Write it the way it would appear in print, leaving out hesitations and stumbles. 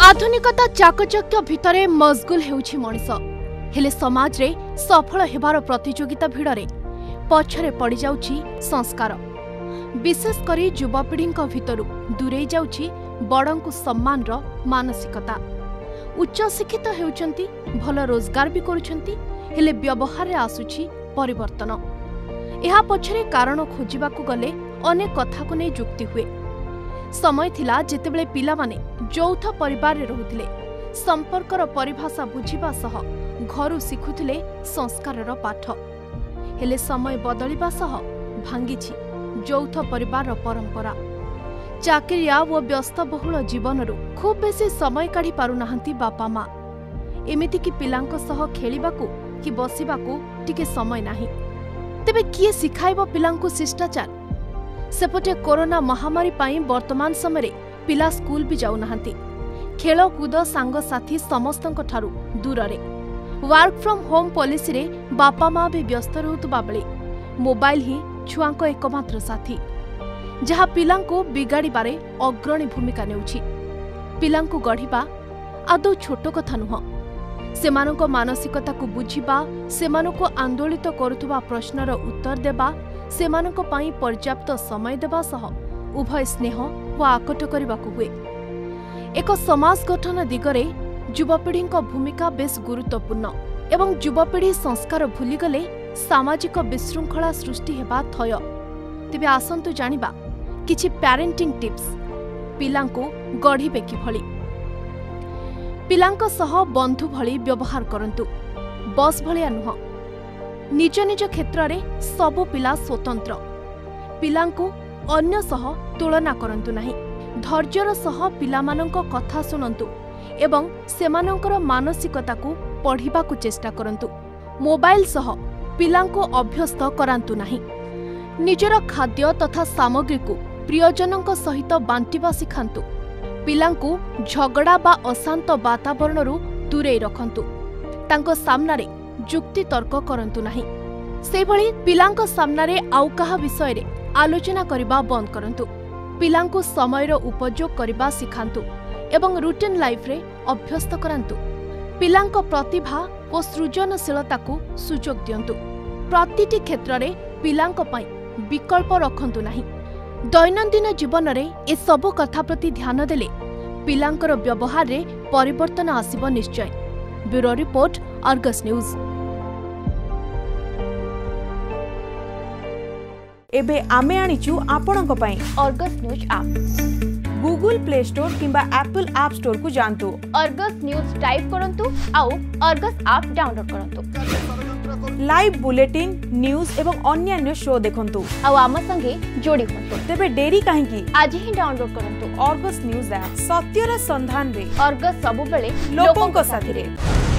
आधुनिकता चाकचक्य भितरे मशगुल हेउछि मनिष हेले समाज रे सफल हेबार प्रतियोगिता भिड़रे पछरे पड़ जाउछि संस्कार विशेष करी युवापीढ़ी भितरु दूरे जाउछि बड़ंकु सम्मान रो मानसिकता। उच्च शिक्षित हेउचंती भल रोजगार भी करुछंती हेले व्यवहार रे आसुछि परिवर्तन। एहा पछरे कारण खोजिबाकू गले अनेक कथा को नै जुक्ति हुए। समय थिला जेतेबेले पिला माने यौथ परिवार रे रहुथिले संपर्कर परिभाषा बुझिबा सह घरु शिखुथिले संस्कारर पाठ। हेले समय बदलिबा सह भांगिछि यौथ परिवार परंपरा। चाकरिया व व्यस्तबहुल जीवनरु खूब बेसी समय काढ़ी पारुनाहांती बापा माँ। एमिति कि पिलांक सह खेलिबाकू कि बसिबाकू टिके समय नाही। तेबे किए सिखाइबो पिलांकू शिष्टाचार? सेपटे कोरोना महामारी पाई वर्तमान समय पिला स्कूल भी जाऊ नाहांती। खेलकूद सांगसाथी समस्तंक ठारू दूर रे। वर्क फ्रॉम होम पॉलिसी रे बापा माँ भी व्यस्त रहुतबा बेले मोबाइल ही छुआंक एकमात्र साथी जहा पिलांको बिगाड़िबारे अग्रणी भूमिका नेउछि। पिलांको गढ़िबा आदौ छोट कथा नुह। सेमानक मानसिकता को बुझिबा, सेमानक आंदोलित करुथुबा प्रश्नर उत्तर देबा, सेमानक पाई पर्याप्त समय देबा सह उभय स्नेह व आकट करबाकू हुए। एक समाज गठन दिगरे युवापीढ़ी भूमिका बेस गुरुत्वपूर्ण एवं युवापीढ़ी संस्कार भूलीगले सामाजिक विशृंखला सृष्टि हेबा थय। तेबे आसंतु जानिबा किछि पेरेंटिंग टिप्स पिलांको गढ़िबे किभଳି। पिलांक सह बंधु भଳି व्यवहार करंतु, बस भलिया नुह। निज निज क्षेत्र रे सबु पिला स्वतंत्र। पिलांको अन्य सह तुलना करंतु नाही। धैर्यर सह पिलामानंक कथा सुनंतु एवं सेमानंकर मानसिकता को पढ़िबा को चेष्टा करंतु। मोबाइल सह पिलांको अभ्यस्त करांतु नाही। निजर खाद्य तथा सामग्री को प्रियजनक सहित बांटिबा सिखांतु। पिलांको झगड़ा बा अशांत वातावरण दूरे रखंतु। तांको सामनारे जुक्ति तर्क करंतु नाही। से भली पिलांको सामनारे आउ कहा विषय रे आलोचना करिबा बंद करंतु। पिलांको समयर उपयोग करिबा सिखांतु एवं रूटीन लाइफ रे अभ्यस्त करांतु। पिलांको प्रतिभा और सृजनशीलता को सुजोग दियंतु। प्रतिटी क्षेत्र रे पिलांको पई विकल्प रखंतु नाही। दैनंदिन जीवन रे ए सब कथा प्रति ध्यान देले पिलांकर व्यवहार रे परिवर्तन आसिबो निश्चय। Bureau report, Argus News. एबे आमे आनिचु आपणक पई Argus News app. Google Play Store किंबा एप्पल ऐप स्टोर को जानतु। अर्गस न्यूज टाइप करंतु आउ अर्गस ऐप डाउनलोड करंतु। लाइव बुलेटिन, न्यूज एवं अन्य शो देखंतु। आउ आम संगे जोड़ी होंतु। तेबे डेरी काहेकी? आज ही डाउनलोड करंतु अर्गस न्यूज ऐप। सत्यर संधान रे अर्गस सबु बेले लोकों को साथी रे।